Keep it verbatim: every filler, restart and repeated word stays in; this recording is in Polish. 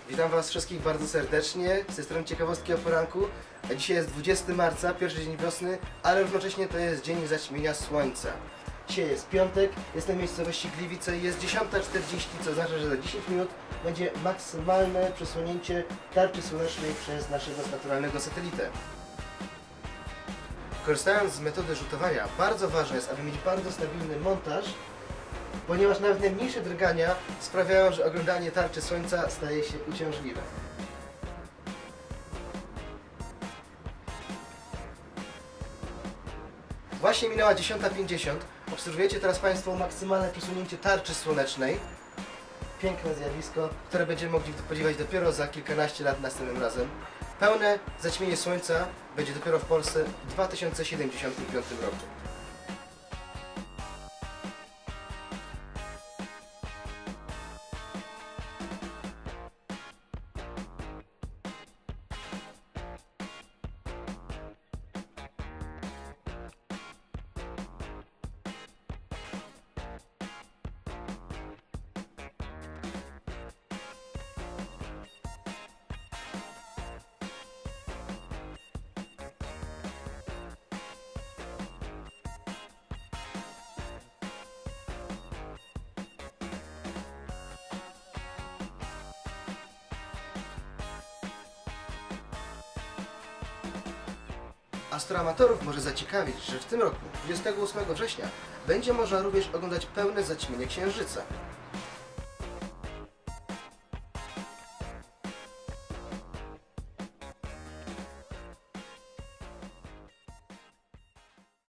Witam Was wszystkich bardzo serdecznie, z tej strony Ciekawostki o poranku. A dzisiaj jest dwudziestego marca, pierwszy dzień wiosny, ale równocześnie to jest dzień zaćmienia słońca. Dzisiaj jest piątek, jestem w miejscowości Gliwice i jest dziesiąta czterdzieści, co oznacza, że za dziesięć minut będzie maksymalne przesłonięcie tarczy słonecznej przez naszego naturalnego satelitę. Korzystając z metody rzutowania, bardzo ważne jest, aby mieć bardzo stabilny montaż, ponieważ nawet najmniejsze drgania sprawiają, że oglądanie tarczy słońca staje się uciążliwe. Właśnie minęła dziesiąta pięćdziesiąt. Obserwujecie teraz Państwo maksymalne przesunięcie tarczy słonecznej. Piękne zjawisko, które będziemy mogli podziwiać dopiero za kilkanaście lat następnym razem. Pełne zaćmienie słońca będzie dopiero w Polsce w dwa tysiące siedemdziesiątym piątym roku. Astroamatorów może zaciekawić, że w tym roku, dwudziestego ósmego września, będzie można również oglądać pełne zaćmienie Księżyca.